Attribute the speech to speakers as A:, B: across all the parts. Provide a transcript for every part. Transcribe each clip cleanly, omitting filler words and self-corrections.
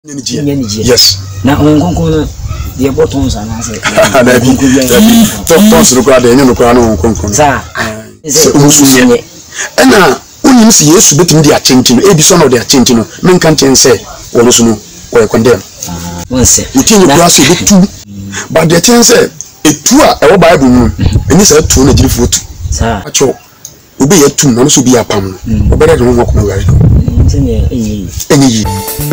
A: Yes.
B: Now, on Concon, the buttons and I say,
A: Toss the crowd, and you know, Concon. And now, when you see yes, between their changing, a son of their changing, men can't say, or listen, or condemn. You think you pass it too, but the chance said, it too, our Bible, and it's a 2 foot. Sir, will be a 2 months to be a pound, or better than walk my way. Any.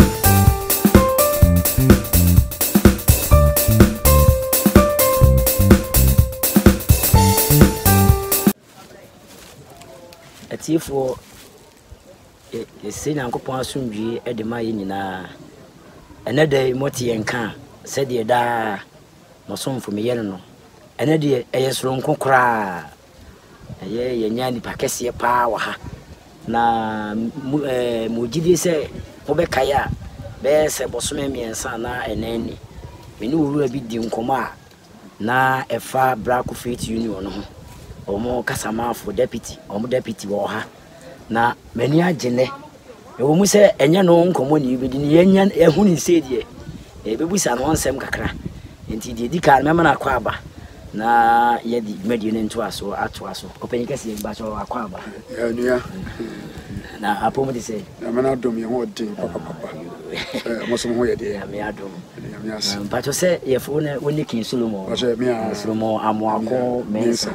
B: For a sin uncle Ponsumji at the Mayina. Another Moti and Can said the da no song for me, Yellow. Another a long cry. A ye, Yanni Pacasia power. Na Mujidi say, Obekaya, Bears a Bosumemi and Sana and Nanny. We knew we will be Dinkoma. Na a far black feet union. Or more Casama for deputy, or deputy or her. Na many are gene. You will say, and you know, common you within the Yanyan, a honey said ye. A baby son wants some cacra. Indeed, the Dica Mamma Quaba. Na yet median into us or at us, open cassie, but or Aquaba.
A: Yeah,
B: now, I probably say, I'm not doing your thing, Papa. Most of my dear, me I do. But to say, if when you can Sulumo, Sulumo, I'm walking, Mesa.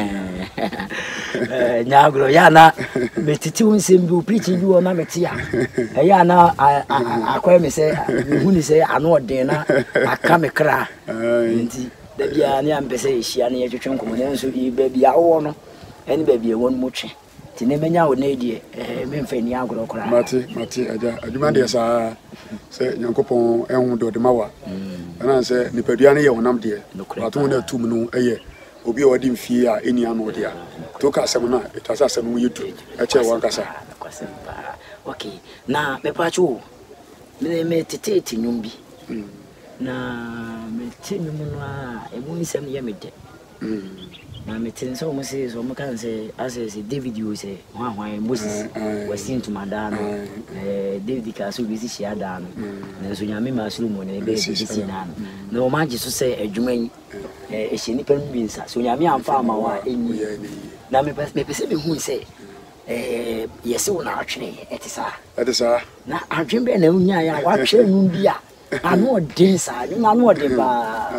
B: Now, Gloyana, Betty Simbu preaching you on Namatia. Ayana, I quite me say, who say, I know dinner, I come a cry. The Bianian Bessay, she and your chunk, baby, I want, and baby, one much. Tinemenya wo nedi memfani agro kra
A: mati aja adwuma de sa se Nyankopon ehun do de mawa na se nipadua ne ye wonam de ato na tum no eye obi odi mfie a eni ano de a to ka asem na etasa asem wo yetu e che wan kasa
B: okay na me pacho me tete nyum bi na me tinyum no a emu ni sem ye me de na metin so mo say so mo kan say as David you say hwan Moses was seen to madano David ka so bi si shia da no na so nyame ma suru mo na be si na no ma ji so say adwuman e hye ni pam bi nsa so nyame amfa ma wa eni na me pese me hu say yesi wona atwene etisa na adwen be na unya ya wa twe nu bia ano den sa ni na no de ba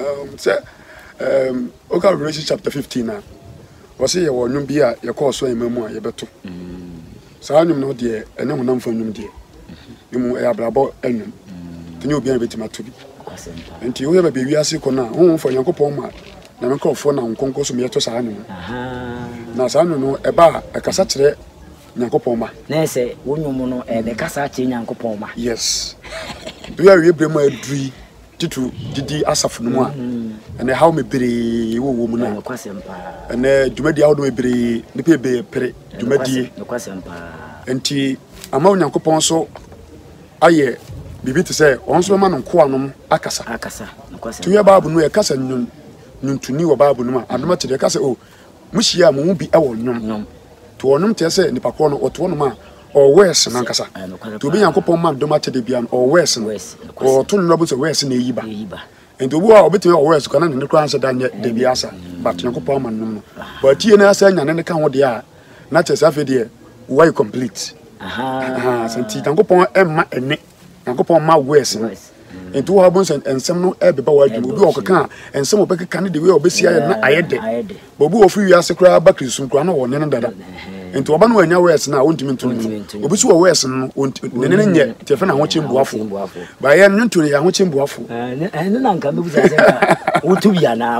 B: okay, Revelation chapter 15 now. Was it your num beer, your course, so a memoir, you better. So I know, dear, and no one from num dear. You know, I have about any. The new beer with my to be. And you ever be we sick on now, home for your copoma. Now, call for now, concourse me to San. Now, San no a bar, a cassette, Nancopoma. Nesse, one mono, and the cassette Nancopoma. Yes. Do you bring my dream? To Didi Asaf no and how me be woman and Jumedi out me be nipe be pere Jumedi and tea among Yankopon so aye bibi to say once man on Quanum Akasa to your babu no a cassa nun to new babu no and much the cassa oh Mushia won't be our num to onum tese nipacono or to one man or worse nankasa to be Yankopon man do matter de bian or worse or two robots worse in Yiba and the war bit or worse can the crown than de biasa but Yankopon man but you know saying and can what they are not as half a dear why complete since Yankopon emma and Yankopon ma worse and two albums and some no ebb about you will be can and some of the candidate will be see I had but who of you as a crowd back to some crown or none other. And to Abano and West now won't mean to Obisu West and won't yet Tefana watching Buafu. By I am to the watching Buafu. And then I can move to be now.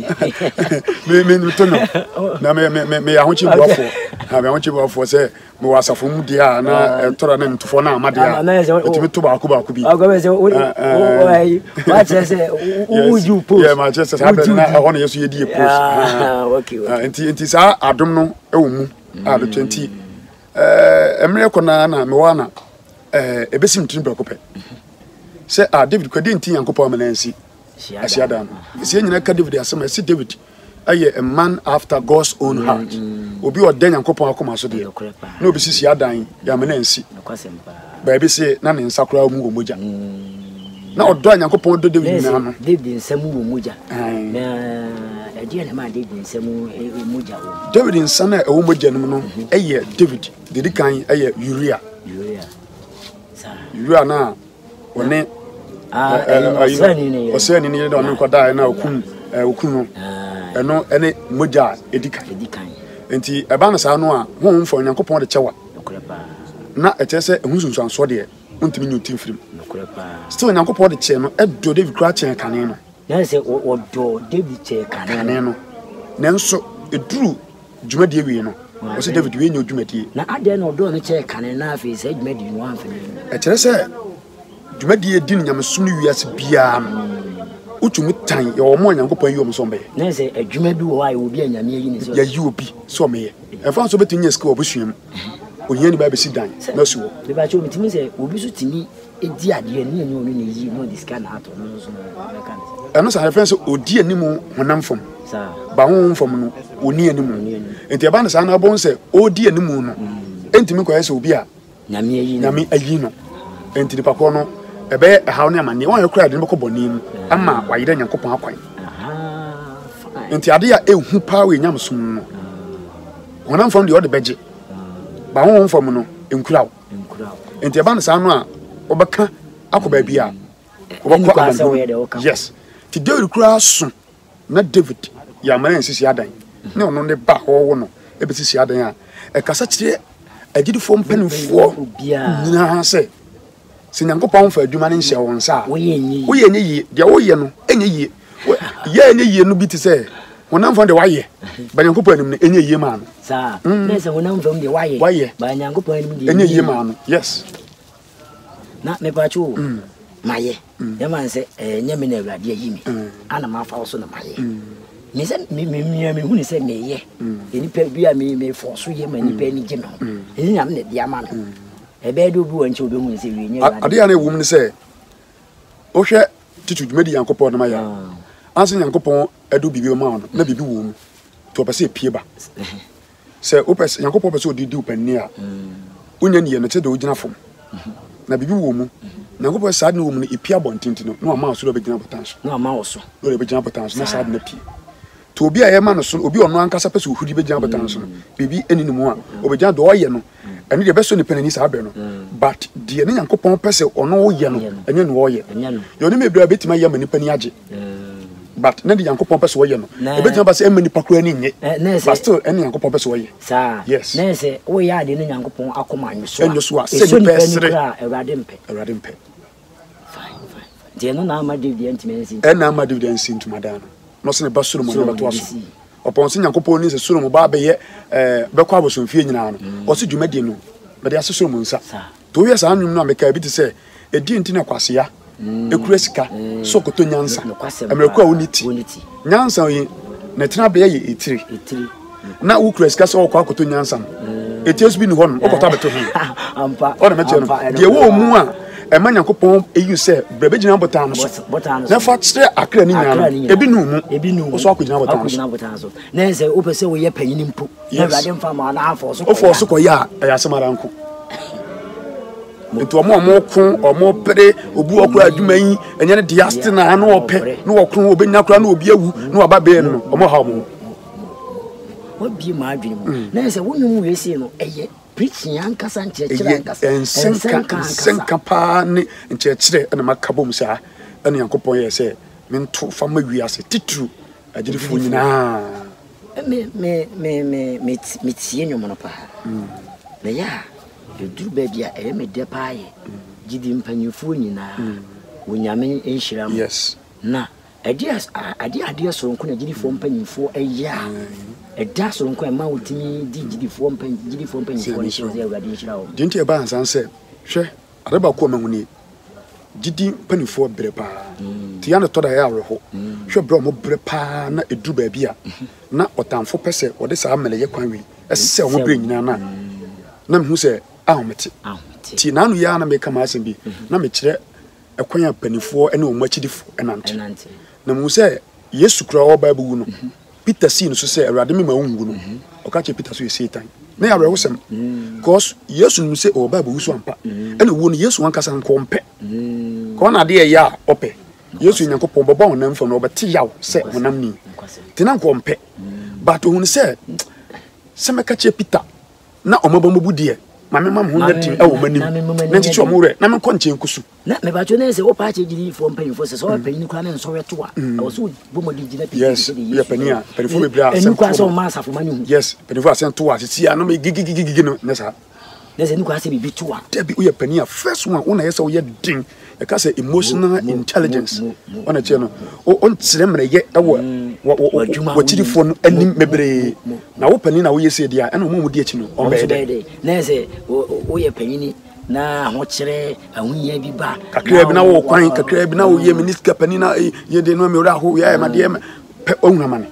B: May I want you Buafu? I want you Buafu say, Moasa from Diana and Toran to Fona Madia. To Tubakuba could be. I'll go say, what you put? Yeah, my just happened. I want to use your dear post. Okay, and it is I don't know. The 20 America na mewana ebesim tinbra kope say David kwadenti Yankopon manansi asiada no ese nyina ka David asema ese David aye a man after God's own heart obi oden Yankopon akoma so de na obi sisi adan ya manansi ba ebi say na ne nsakura mu omoja na odo Nyankopɔn do David na no
C: David nsɛm wo muja na ɛdeɛ na ma David nsɛm muja wo
B: David nsɛm na ɛwo muja no no ɛyɛ David dedi kan ɛyɛ Uriah na one ɔsɛ ni yɛ ɔno kɔda na okun no ɛno ɛne muja edikan enti ɛba na saa no a ho mfo Nyankopɔn de kyɛwa na ɛkyɛ sɛ ehun sunsun anso de untimi nyutim firim still Nyankopɔn de kyɛ no ɛdo David kra kyɛ kane no
C: na sɛ ɔdo David kyɛ kane no
B: nanso eduru dwumadie wie no ɔsɛ David wie nyɛ dwumadie
C: na ade na ɔdo no kyɛ kane na afei sɛ dwumadie no amfene
B: ɛkyerɛ sɛ dwumadie di nyamesum no wiase biara no utumi tan yɛ ɔmo Nyankopɔn yi ɔmo so mbɛyɛ
C: na sɛ adwuma bi wɔ a obi anyame yi ne sɛ
B: yɛ yi obi so ɔmɛyɛ ɛfa so betu nyɛ skill obusuam onye ni ba besi dan na so
C: le ba cho mitimi sɛ obi so timi edi ade ani ani onu ne yi no diska na ato no so na kan
B: ɛno sa reference odi animu honam fam
C: sa
B: ba honam fam no oni animu enti aba na sa na bon sɛ odi animu no entimi kɔ yɛ sɛ obi a nyame ayi no enti de pakɔ no ebe ɛhaw ne amane wɔn yɛ kura de bɛkɔ bɔne mu ama wayɛ Nyankopɔn akwan enti ade a ehu paa we nyamsom no honam fam de ɔde bɛgye ba honam fam no enkuraw enti aba na sa no a obɛka akɔ baabi a obɛkɔ adan yes ti David kura so na David ya mara nsisi adan ne ɔno ne ba hɔwo no ebesisi adan a ɛkasa kyerɛ agidifo mpanimfoɔ nyinaa sɛ Nyankopɔn fa adwuma ne nhyɛ wɔn nsa woyɛ nye yie deɛ woyɛ no enye yie yɛ enye yie no bi te sɛ honam fam de wayɛ ba Nyankopɔn anim ne enye yie ma no
C: saa na sɛ honam fam de wayɛ ba Nyankopɔn anim de
B: enye yie ma no yes
C: na me pa cho maye ya man se nyame na awurade ayi mi ana ma fa so na maye me se me hu ni se meye enipa bi a me forso ye ma nipa ni gye no eni nyame na dia ma no ebe do bi wanche obe hu ni se wi nye awurade
B: ade ya na ewum ni se o hwe titu dwumadi Nyankopɔn na ma ya anse Nyankopɔn adu bibi ma no na bibi wo mu to pese pie ba se o pese Nyankopɔn pese odidi upani a unya ni ye no te de ogina fom na bibi wo mu Nyankopɔn saa ne wo mu no epia bontinti no na ma so do be gina botanso
C: na ma wo so
B: do be gina botanso na saa de na pie to obi a ye ma no so obi ono ankasa pese ohudi be gina botanso no bibi eni no mu a obegina do oye no eni de be so ni penani saa be no but de ne Nyankopɔn pese ono oye no enye no oye yo ne mebra betima ye mani pani age but na de Nyankopɔn pese oye no ebetima ba se emani pakura ni nye but still eni Nyankopɔn pese oye
C: saa
B: yes
C: na se wo ya de ne Nyankopɔn akoma anso
B: enyo so a se ni pesere
C: awurade mpe de no na ma David antime nsi
B: na ma David ansi ntumadan no se ne ba Solomon na bato aso opon se Nyankopɔn ni se Solomon ba be ye bekɔ abosomfie nyina no o se dwumadi no be de ase Solomon nsa to wiye saa nwum no ameka bi te se edi nti na kwasea ekura sika sokoto nyansa amereko a uniti nyansa yi na tena be ye etiri na ukura sika so okwa akoto nyansa etiesu bi ni hɔ no okɔtɔ abeto he
C: ampa
B: ɔna mɛkyɛ no de wo mu a ɛma Nyankopɔn eyi sɛ brebe gyina botan so na fa kyerɛ akra ni nyana ebi nu mu o so akogina botan so
C: na sɛ o pɛ sɛ wo yɛ panyini mpo na awurade mfa ma na afɔ so
B: o fɔ so kɔ ya ɛyɛ asɛmara nko nti ɔmo pere obu okura adwuma yi ɛnyɛ ne diaste na ano ɔpɛ na wɔkro obenya kora na obi awu na waba be no ɔmo ha ɔmo
C: wabi ma adwene mu na sɛ wonum we se no ɛyɛ preaching ankasa nkyerɛkyerɛ ankasa
B: ensenka pa ne nkyerɛkyerɛ ɛna makabom saa ɛna Nyankopɔn yɛ sɛ mento fama wiase titru agirifo nyinaa
C: me tie nwom no pa na ya eduru ba bia ɛyɛ me de pa yɛ gidi mpanyefo nyinaa wonyame enhyiram
B: yes
C: na ade soronko na gidifo mpanyefo ɛya ɛda soronko ɛma wotimi di gidifo mpanyefo ne hyɛ awurade enhyira wo
B: dinti e ba ansan sɛ hwɛ areba ko mahuni gidi mpanyefo brɛ pa ti ya no toda ya awerɛho hwɛ brɛ mo brɛ pa na eduru ba bia na otamfo pɛsɛ ɔde saa meleye kwan wi ɛsɛ wo brɛ nyina na mehu sɛ ahomete ti na no ya na meka ma asɛm bi na mekyerɛ ɛkwan a panifo ɛne wo machidifo ɛnante na mu sɛ Yesu kura ɔba bu no Peter see no so sɛ awurade me ma wongu no ɔka kyerɛ Peter so yɛ Satan na ya awerɛho sɛm because Yesu no sɛ ɔba bu so ampa ɛne wo no Yesu wankasa nkɔmpɛ ko na de ya ope yesu nyankopon baba wonam fo no obete yaw se wonam ni tena ko mpe but ohun se meka che Peter na omabamubu de mame mam ho natin e wo manim na ntichi omure na me konche nkusu
C: na me ba chone se wo pa che gidi fo mpanyimfo se so panyin kura na nso weto a wo so bomodi gina Peter
B: yes ya pania perifo bebra
C: asem kwa so ma asafo manu
B: yes perifo asem to wa titi ya no me gigi no nesa
C: nese ni kwa se bibi to a
B: debi wo ya pania first one una yesa wo ye din e ka say emotional intelligence ona che no on tsire mre ye wo chirifo no anim mebre na wo pani na wo yese dia ena mo mu di achi no o be de
C: nese wo ye panyin na ho kire ahunya bi ba
B: kakra bi na wo kwan kakra bi na wo ye minister pani na ye de no me ora ho ya ma de pe ohuna mane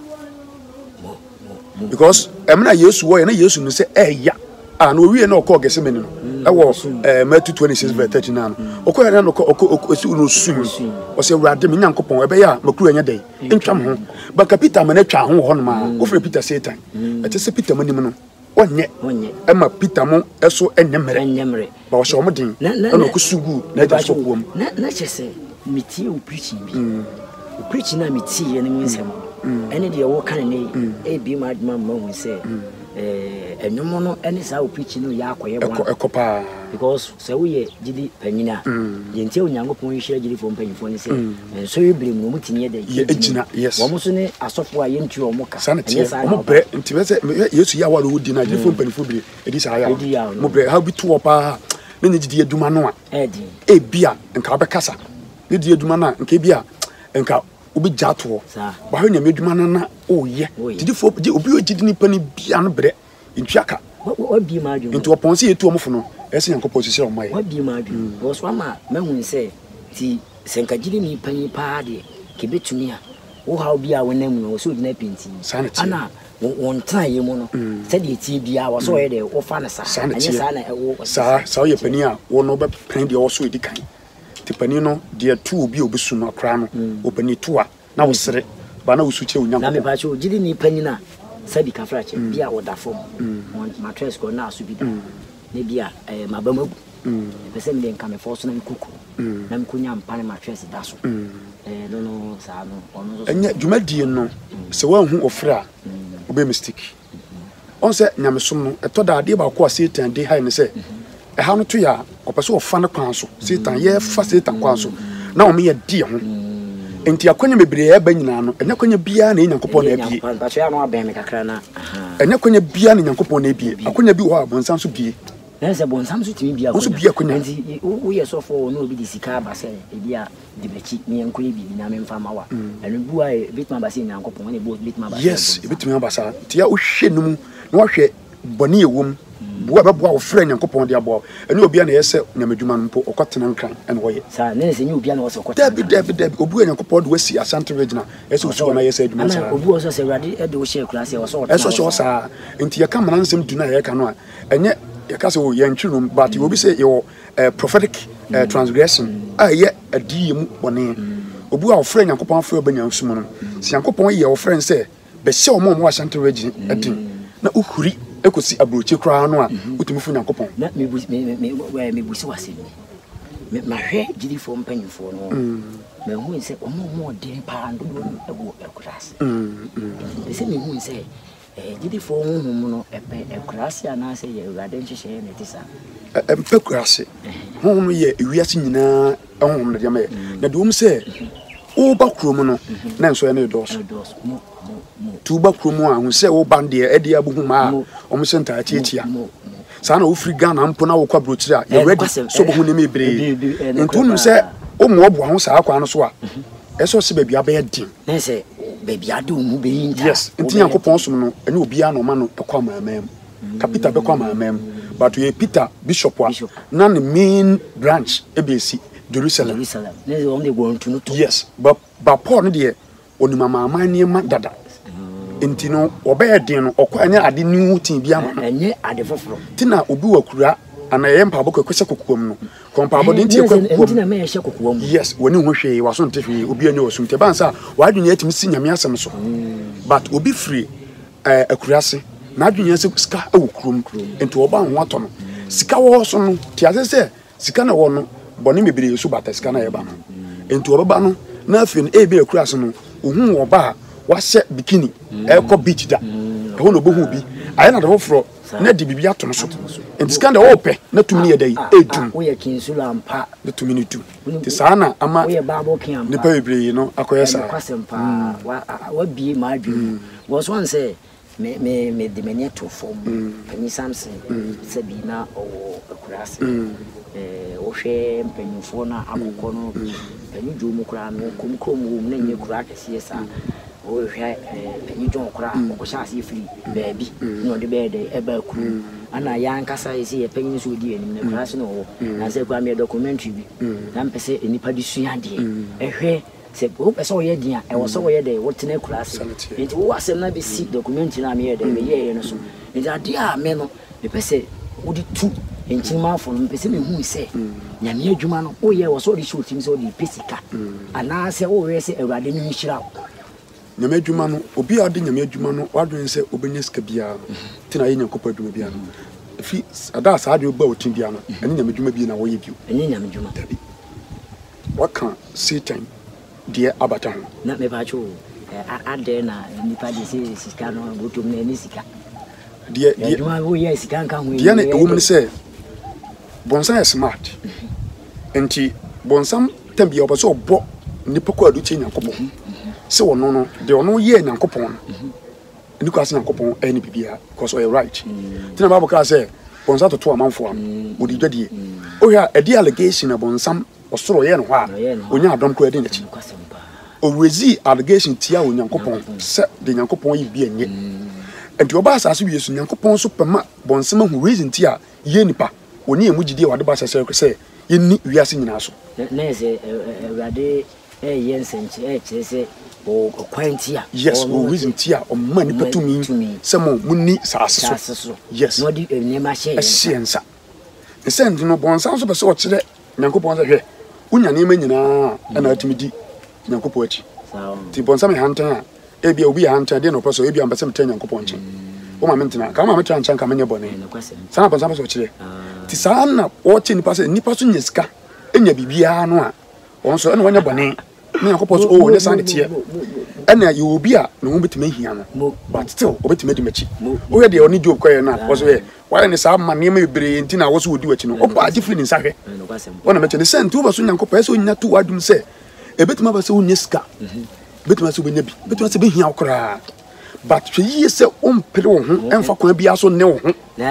B: because emna Yesu wo ye na Yesu no se eya na owie na okọ gese meni no ewo Matthew 26:39 okọ ya na okọ esi no sun o se urade me nyankopon ebe ya makuru anya dai ntwam ho ba Peter ma na twa ho ho no ma o fre Peter Satan ete se Peter manim no onye ema Peter mo eso enyemre ba o se o modin na okusugu na ja so kuom
C: na chese miti o preaching bi o preaching na miti ye ne nsem ene de wo kan ne e bi ma adma ma hu se enyomo no ene sa o preaching no ya akoye one
B: ekopa
C: because se wo ye gidi panyina ye ntia onyankopon hire gidi fo mpanyifo ne se so yebire mu mutini ye de
B: ye ejina yes
C: wo mo so ne asofo a ye ntu o mo ka
B: mo bre nti be se Yesu ya waro wodi na gidi fo mpanyifo bire edi sa ya mo bre ha bi to opa ne ne gidi aduma no a e bia nka obekasa ne di aduma na nka bia nka obi jato ba ho nyame aduma na o ye gidi fo obi o gidi ni pani bia no bre ntwaka
C: obi ma adwuma
B: nti opon se yetu omfo no ese yankopon sisi o mai
C: obi ma adwuma wo so ama mahun se ti senka gidi ni pani pa de ke betumi a wo ha obi a wonam no so gina penti ana won tan ye mo no se de ti bia wo so ye de wo fa na sa anya sa na wo
B: sa ye pani a wo no be pan de wo so edi kan ti pani no de tu obi obisu no akra no o pani tu a na wo sere ba na wo su che onyankopon
C: na me pa che gidi ni pani na sabi kafrache bia wo da fom mattress ko na asu bi da ne bia mabamabu pese me nka me force na nkuku na mkunya mpane mattress da so no sa no ono so
B: enya dwumadie no se wa hu ofra obe mistake on se nyamesom no eto da ade ba ko a Satan de hai ne se ha no to ya opeso ofa ne kwan so Satan ye fa Satan kwan so na o me ye die ho enti akonya mebre e ba nyina no enya konya bia na nyankopon na bie
C: ba so ya no abem kakra na
B: enya konya bia na nyankopon na bie akonya bi ho abonsan so bie
C: na se bonsam so timi bia
B: so bia konya
C: enti wo ye so fo no obi di sika ba se e bia de bechi me enkoye bi na me mfa mawa enu bua e bitma ba se nyankopon na bitma ba
B: yes e bitma ba sa tia wo hwe no mu na wo hwe boni ewom bua ba bua wo frɛ nyankopon de abo ene obi na yese nyamadwuma no mpo okotena nkran ene wo ye
C: sa ne se obi na wo se okotena
B: debi obu nyankopon de wasi asante regina yese wo na yese adwuma sa
C: ana obu wo se urade e de wo share class e wo so
B: eso so sa enti ya ka mana nsem du na ye ka no a enye ya ka se wo ye ntwirum but obi se yo prophetic transgression a ye adi mu bone obu a wo frɛ nyankopon frɛ obanyansum no se nyankopon ye wo frɛ nse be hye wo mo asante regina adin na uhuri ekosi abrochi kra no a utumi fu nyankopon
C: na me busi wase me mahwe gidi fo mpanyifo no me hu nse omo den pa ndo ego ekurase se me hu nse gidi fo hu no ekurase ana se ye urade nhihye ne tisa
B: empekurase hu no ye ewiase nyina hu no de me na de se o ba kromo no na nso ye ne dos tuba kromo a hu se wo bande e de abuhu ma omo se nta achiachia sa na wo free Ghana mpo na wo kwa brochiri a ye ready so bo hu ne mebre ntunu se o mo obo ho sa akwa no so a eso se bebia ba ye din
C: na se bebia de mu be yin ta
B: yes nti yankopon som no ene obi a no ma no ekwa mamam Peter be kwa mamam but ye Peter bishop wa na the main branch ebesi Jerusalem
C: na se o me go ntunu to
B: yes but Paul no de onima mama ne ma dada enti no obaye den no okwa anya ade ni tin bia ma
C: enye ade foforo
B: tina obi wakura ana ye mpa boko kwese kokuom no kompa bodi nti kokuom
C: enti na me ye hye kokuom
B: yes woni ho hwe waso nte hwe obi anya osum te bansa wadwene atimi si nyame asem so but obi free akurase na adwene se sika awokrom enti oba ho ato no sika wo so no ti asese sika na wo no bɔne bebree so bata sika na yɛba no enti wɔbɛba no na afei no ebi akura so no ohun wɔ ba wahyɛ bikini ɛkɔ beach da ɛhɔ no bohu bi ayɛ na de foforɔ na de bibia to no so enti sika na wɔpɛ na tumi ne yɛ dai edum
C: wo yɛ kinsula ampa
B: na tumi ne tu te saa na ama
C: wo yɛ baabo kiampa
B: nipa bebree no akɔyɛ saa
C: kwasempa wa bie ma adwum wo so ansɛ me de mania to fom pani samson sɛ bi na ɔwɔ akurase wo hwɛ mpanyimfo na akokɔ no pani dwom kura no komkrom wo na nyɛ kura kɛseɛ saa wo hwɛ pani dwom kura ko hyɛ ase firi baabi na ɔde bɛɛ de ɛba kuru ana ya nkasa yɛ yɛ panyin so di anim na kurase no wo na sɛ kwa me documentary bi na mpɛsɛ nipa di sua deɛ ɛhwɛ sɛ wo pɛsɛ wo yɛ dia ɛwɔ sɛ wo yɛ de wo tena kurase nti wo asɛm na be si documentary na me yɛ de me yɛ no so nti ade a me no me pɛsɛ wo di tu enchimafo no mpɛsɛ me hu sɛ nyame adwuma no wo yɛ wɔ sɛ wo de show tim sɛ wo de pesika ana sɛ wo yɛ sɛ awurade no nhyira wo
B: nyame adwuma no obi a ɔde nyame adwuma no wadwen sɛ obenya sika biara tina yɛ nyankopɔ adwuma biara no fi ada saa adwuma ba wotin biara no ɛne nyame adwuma bi na wɔyɛ bio
C: ɛne nyame adwuma
B: dabi waka Satan deɛ abata ho
C: na me ba cho ade na nipa de sɛ sika no botom na ni sika
B: deɛ
C: adwuma wo yɛ sika nka ho
B: deɛ ne ɛwɔ mu ne sɛ bonsam yɛ smart enti bonsam tambia ɔbɛ sɛ ɔbɔ nipa kɔ adu kyɛ nyankopɔn sɛ ɔno no de ɔno yɛ nyankopɔn no ni kwase nyankopɔn ɛne bibia because ɔyɛ right tina bible ka sɛ bonsam toto amanfo am odi dwadie ohia ɛdi allegation na bonsam ɔsoro yɛ no hɔ a onya adom kɔ ɛde n'akyi owezi allegation tia onyankopɔn sɛ de nyankopɔn yi bi enye enti oba asase wie so nyankopɔn so pema bonsam hu reason tia yɛ nipa oni emu gidie wade ba sɛ yɛni wiase nyina so
C: na sɛ awurade yɛ nsɛnkyɛ kyerɛ sɛ o kwantia
B: yes o reason tia o ma nipa tumi sɛ mo munni saase so yes
C: no di nema hye
B: ɛsiensa nsɛn no bonsam so pɛ sɛ ɔkyerɛ nyankopɔn sɛ hwɛ unya nema nyina ɛna atimi di nyankopɔn akyi ti bonsam yɛ hantan a ebia obi yɛ hantan de no pɛ sɛ ebia mpɛ sɛ mtɛ nyankopɔn nkyi o ma mentena ka ma metra nkyɛn ka menye bɔne sana bonsam pɛ sɛ ɔkyerɛ ti saa na ɔkyɛ nipa sɛ nipa so nya sika enya bibia no a ɔn so ɛna wɔnyɛ bɔne me yakopɔ so o ne san tie ɛna yɛ obi a ne ho betime hia no but still obetime di machi o yɛ de oni job kɔyɛ na wo so yɛ wayɛ ne saa ma ne ma bebre nti na wo so odi wachi no o ba adi firi ne nsa hwɛ wona meche ne sent wo ba so nyankopɔ ɛsɛ onya to wadum sɛ ebetime ba sɛ onya sika betime sɛ onya bi betime sɛ be hia okra but hwɛ yie sɛ ompere wo ho ɛmfa kwan bia so ne wo ho
C: na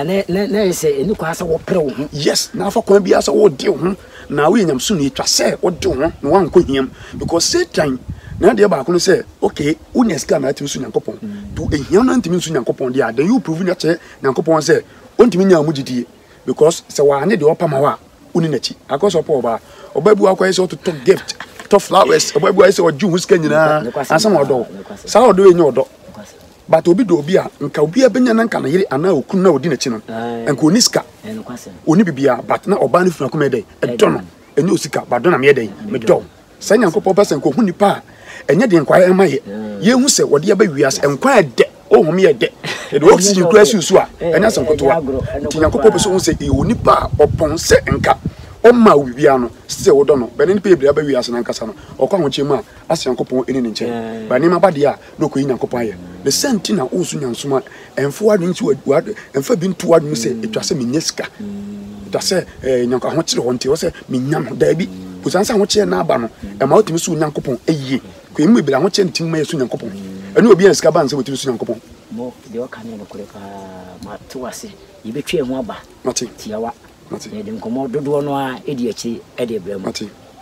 C: sɛ eni kwa sɛ wo pere wo ho
B: yes na afa kwan bia sɛ wo de wo ho na we nyam so no etwa sɛ wo de wo ho na wan kɔ hiam because Satan na de ba ko no sɛ okay unya sika na atimi so nyankopɔn do ehiam na ntimi so nyankopɔn de ada you prove na kyɛ nyankopɔn sɛ ontimi nya amugidie because sɛ wa ne de opama wa uni nachi akoso pa oba bu akwa sɛ to gift to flowers oba bu sɛ oju hu sika nyina ansam odo sa odo enye odo but obi do obi a nka obi abenya na nka na yire ana okunu na odi na chi no nka oni sika oni bibia but na oba ne funa komede edo no enye osika but do na me dey me do sa nyankopɔ person ko hu nipa enye de nkwa ema ye hu se wode aba wiase nkwa de o hu me ye de e do oxygen kura susu a enya san kotoa ti nyankopɔ person hu se e oni pa opon se nka o ma wibia no se wo do no be ne pe ebira aba wiase na nkasa no okwa ho chemu a ase nyankopɔ eni ne nche ba ni ma bade a no ko yi nyankopɔ aye the sentina o su nyansoma enfo adu nti wadu emfa bi ntu wadu se etwa se menyesika etwa se nyanko ho kire ho nti wo se menyam da bi kusansa ho kire na aba no e ma otimi su nyankopɔ eyiye ko emu ebira ho kire ntim ma yesu nyankopɔ ene obi ansika ban se otimi su nyankopɔ
C: mo de o kan ne kore pa ma to wase yebetwe ho aba tiawa ne de nkomo dodo no a edi achi edi ebra mu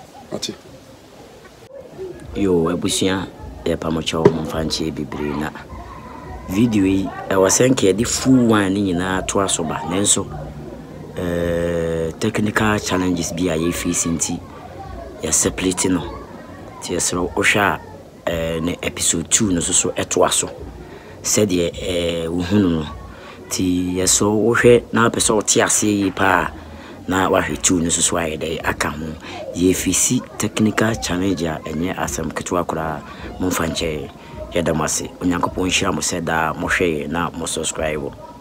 C: yo abusia e pa mo chawo mo fanche bibre na video yi e wasenke de full one ni nyina to asoba nenso technical challenges bi a ye face nti ya separate no ti yesro ohwa ne episode 2 no so eto aso said ye wohunu no ti yeso ohwe na peso ti ase yi pa na wahwe 2 no so aye dey aka ho ye face technical challenge a enye asem keto akora mo fanche yadamase onyankopon hira mo seda mo hwe na mo subscribe